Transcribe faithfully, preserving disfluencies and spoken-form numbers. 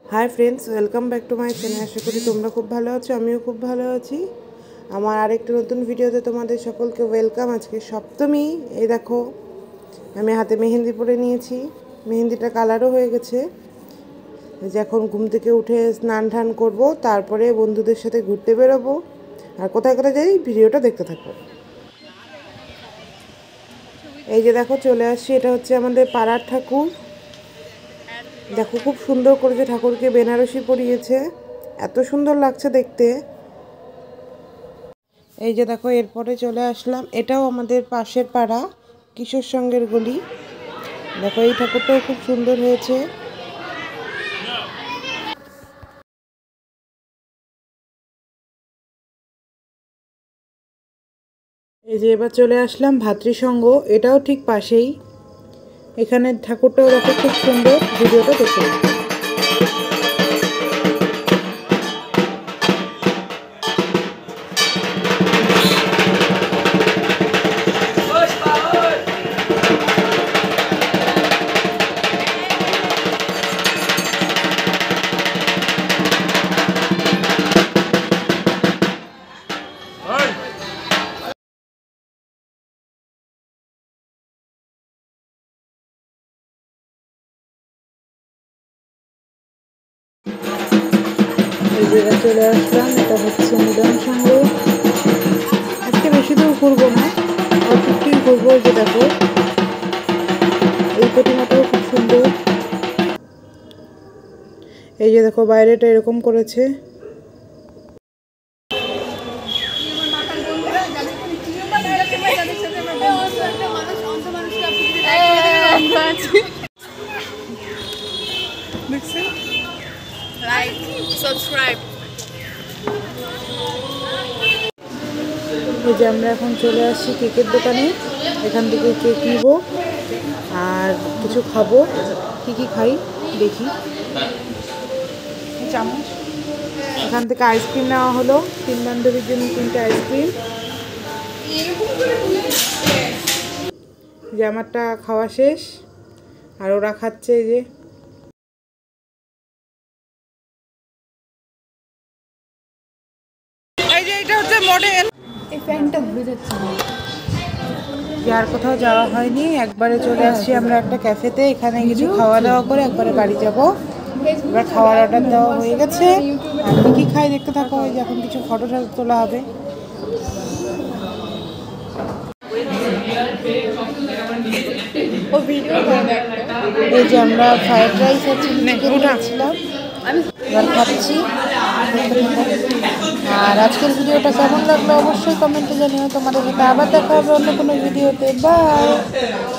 High friends, welcome back to my channel. আশা করি তোমরা খুব ভালো আছো, আমিও খুব ভালো আছি। আমার আরেকটা নতুন ভিডিওতে তোমাদের সকলকে ওয়েলকাম। আজকে সপ্তমী। এই দেখো, আমি হাতে মেহেন্দি পরে নিয়েছি, মেহেন্দিটা কালারও হয়ে গেছে। যে এখন ঘুম থেকে উঠে স্নান টান করবো, তারপরে বন্ধুদের সাথে ঘুরতে বেরোবো। আর কোথায় কোথায় যাই ভিডিওটা দেখতে থাকো। এই যে দেখো চলে আসছি, এটা হচ্ছে আমাদের পাড়ার ঠাকুর। দেখো খুব সুন্দর করেছে, ঠাকুরকে বেনারসি পরিয়েছে, এত সুন্দর লাগছে দেখতে। এই যে দেখো এরপরে চলে আসলাম, এটাও আমাদের পাশের পাড়া, কিশোর সঙ্গের গলি। দেখো এই ঠাকুরটাও খুব সুন্দর হয়েছে। এই যে এবার চলে আসলাম ভাতৃসংঘ, এটাও ঠিক পাশেই। এখানে ঠাকুরটাও দেখো খুব সুন্দর, ভিডিওটা দেখে। এই জায়গায় চলে আসলাম, এটা হচ্ছে মিলন সংঘ। আজকে বেশি দূর ঘুরবো না, অল্পটি ঘুরবো। যে দেখো এই প্রতিমাটাও খুব সুন্দর। এই যে দেখো বাইরেটা এরকম করেছে। Like subscribe. এই যে আমরা এখন চলে আসছি কেকের দোকানে, এখান থেকে কেক নিব আর কিছু খাবো। কি কি খাই দেখি। চামচ, এখান থেকে আইসক্রিম নেওয়া হলো, তিন বান্ধবীর জন্য তিনটে আইসক্রিম। যে আমারটা খাওয়া শেষ, আর ওরা খাচ্ছে। এই যে এই যে এটা হচ্ছে মডেল। এই ফ্যানটা ঘুরে যাচ্ছে না। আর কোথাও যাওয়া হয়নি, একবারে চলে আসছি আমরা একটা ক্যাফেতে। এখানে কিছু খাওয়া দাওয়া করে একবারে বাড়ি যাব। এবার খাওয়ার অর্ডার দেওয়া হয়ে গেছে, আর কি কি খাই দেখতে থাকো। ওই যে এখন কিছু ফটো তোলা হবে। এই যে আমরা ফ্রাইড রাইস আর চিলি চিকেন নিয়েছিলাম, এবার খাচ্ছি। আর আজকের ভিডিওটা কেমন লাগলো অবশ্যই কমেন্টে জানিও। তোমাদের সাথে আবার দেখা হবে অন্য কোনো ভিডিওতে। বাই।